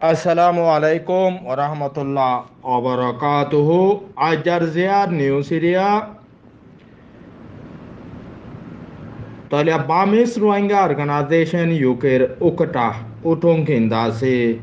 Assalamualaikum warahmatullahi wabarakatuh. Ajar News Area. Talia Bamis Rohingya Organization UK Ukata Utong Kindase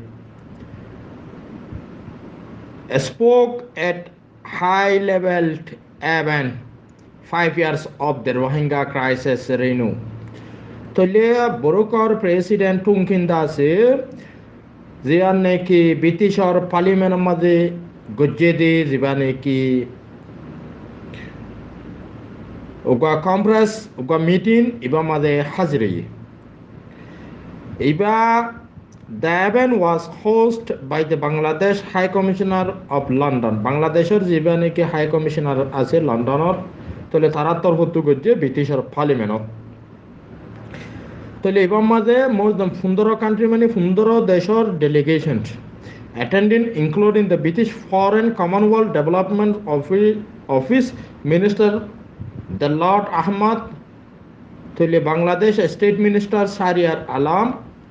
spoke at high level event 5 years of the Rohingya crisis renew. Talia Borokor President Tungkindase जियाने की British और parliament मध्ये गुज्जेदी जिबाने की उगा conference उगा meeting इबा मध्ये हाजिरी इबा the event was hosted by the Bangladesh High Commissioner of London. Bangladeshor जिबाने की High Commissioner আছে লন্ডনের তলে তারা তরফ গুজ্জে ব্রিটিশ और पार्लिमेंट তাহলে এবার মাঝে মোর 15 কান্ট্রি মানে 15 দেশের delegation attending including the British Foreign Commonwealth Development Office Minister the Lord Ahmad তাহলে বাংলাদেশ স্টেট মিনিস্টার শাহরিয়ার আলম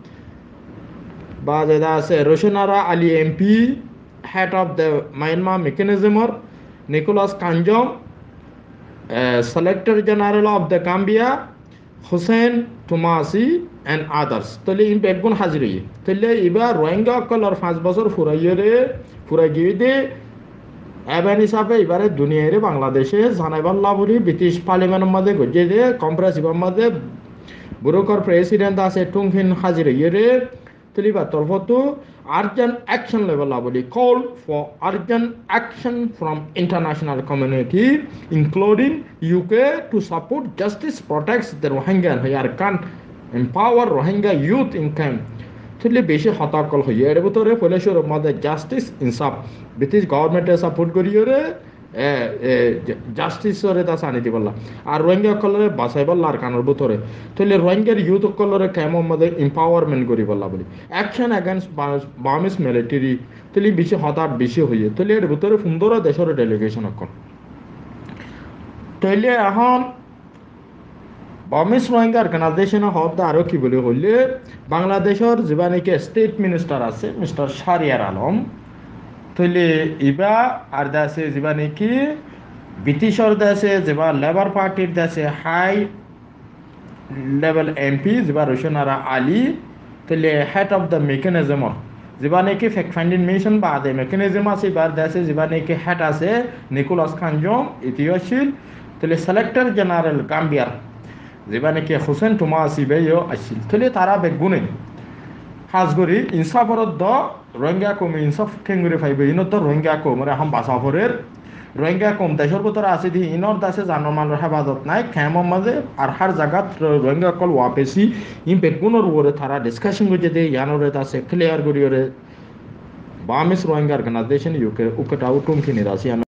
বা যেটা আছে Roshanara Ali MP head of the Myanmar মেকানিজমর Nicholas Koumjian solicitor general of the Gambia Hussein Tumasi and others. Tole in begun haziri. Tole iba Rohingya color 5 বছর ফুরাইয়ে দে এবেন হিসাবে এবারে দুনিয়ারে বাংলাদেশে জানাইবার লাভরি British পার্লামেন্টের মধ্যে গজে দে কম্প্রেসিভের মধ্যে বুরোকর প্রেসিডেন্ট আছে টুংফিন হাজিরে ইরে তলিবা তরফতো urgent action level লাভরি call for urgent action from international community including UK to support justice protects the Rohingya here can empower Rohingya youth in camp তলে বেশি হতাকল হইয়ে এর ভিতরে পলিশের মধ্যে জাস্টিস ইনসাফ ব্রিটিশ গভর্নমেন্টে সাপোর্ট করিয়ে জাস্টিসরে তা সানি দিবলা আর রোহিঙ্গা কলরে বাঁচাইবলার কানের ভিতরে তলে রোহিঙ্গার ইউথ কলরে কেমন মধ্যে এম্পাওয়ারমেন্ট করিবলা বলি অ্যাকশন এগেইনস্ট বার্মিজ মিলিটারি তলে বেশি হতাশ বেশি হইয়ে তলে এর ভিতরে 15 দেশের ডেলিগেশন এখন তলে এখন বার্মিজ রোহিঙ্গা অর্গানাইজেশন হদ আরো কি বলে হইলে বাংলাদেশের জীবানিকে স্টেট মিনিস্টার আছে মিস্টার শাহরিয়ার আলম তলে ইবা আর দাসে জীবানি কি ব্রিটিশর দেশে যেবা লেবার পার্টির দেশে হাই লেভেল এমপি যেবা রোশনারা আলী তলে হেড অফ দ্য মেকানিজম জীবানি কি ফ্যাক্ট ফাইন্ডিং মিশন বা দে মেকানিজম আছে বার দেশে জীবানি কি হেড আছে নিকোলাস কাঞ্জম ইতিহাসশীল তলে সেলেক্টর জেনারেল গাম্বিয়ার যেবানে কি হোসেন টুমাসি বেও আসিল তলে তারা বেগুনে হাজগরি ইনসাফরত দ রোহিঙ্গা কম ইনসাফ কেঙ্গুরে ফাইবে ইনত রোহিঙ্গা কম রে হাম বাসাফরের রোহিঙ্গা কম দেশের ভিতরে আছে দি ইনর দাসে জানমালের হেফাজত নাই খেমর মাঝে আর হার জায়গাত রোহিঙ্গা কল ওয়াপেসি ইন বেগুনের উপরে তারা ডিসকাশন করছে দে ইয়ানরে দাসে ক্লিয়ার করিয়ে বামিস রোহিঙ্গা অর্গানাইজেশন ইউকে উকটাউ টুমকিনি দাসি